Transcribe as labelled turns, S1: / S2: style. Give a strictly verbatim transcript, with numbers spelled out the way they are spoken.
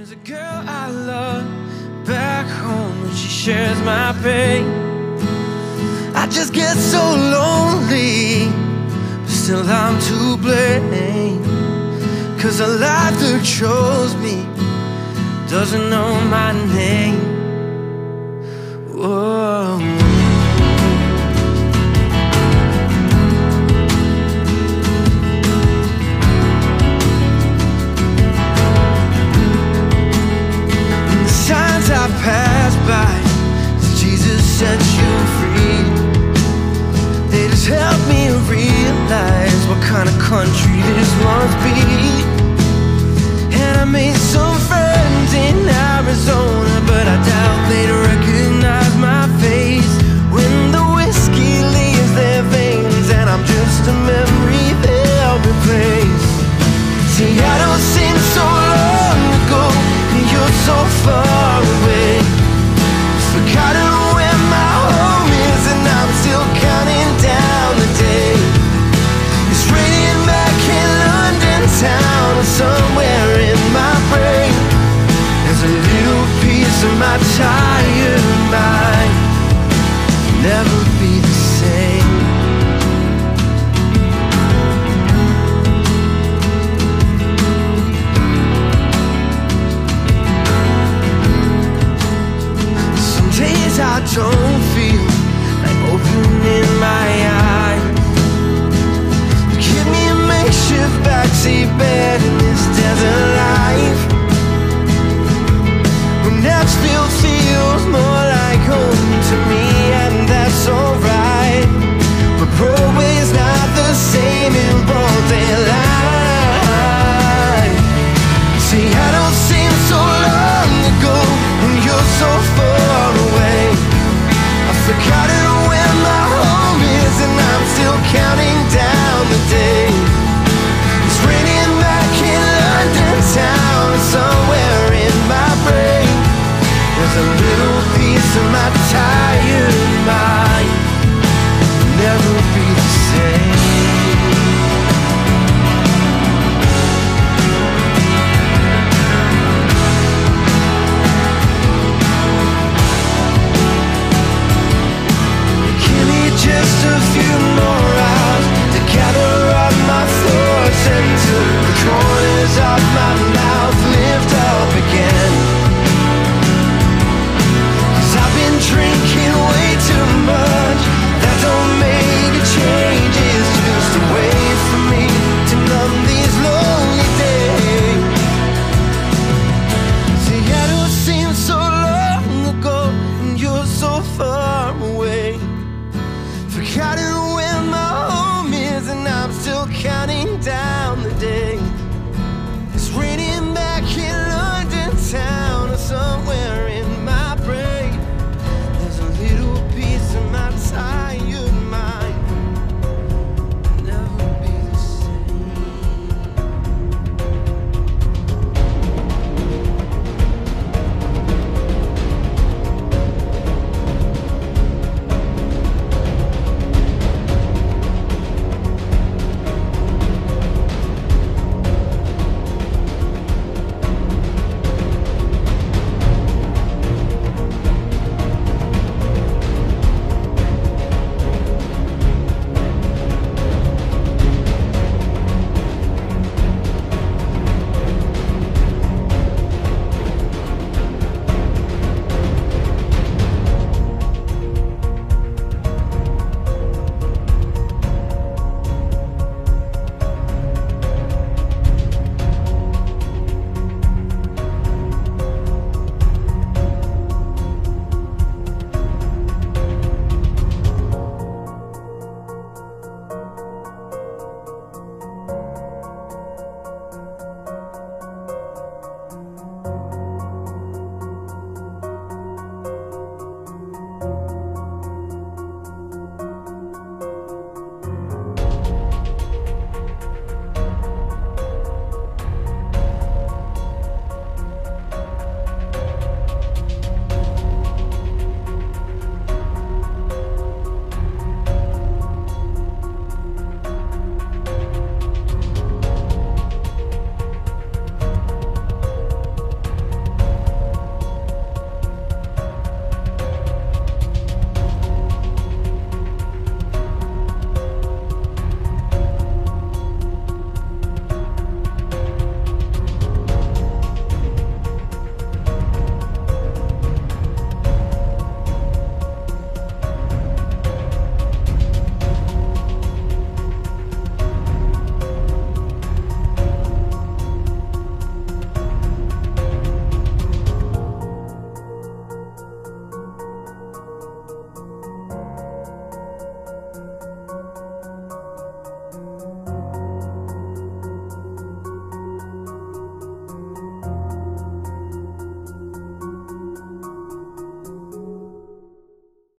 S1: There's a girl I love back home and she shares my pain. I just get so lonely, but still I'm to blame. Cause the life that chose me doesn't know my name. Whoa. I pass by, Jesus set you free. They just help me realize what kind of country this must be. And I made some friends in Arizona, but I doubt they'd recognize my face when the whiskey leaves their veins and I'm just a memory they'll replace. See, I don't seem so long ago, and you're so far away. Forgotten where my home is, and I'm still counting down the day. It's raining back in London town, and somewhere in my brain there's a little piece of my tired mind. Never be the same. I don't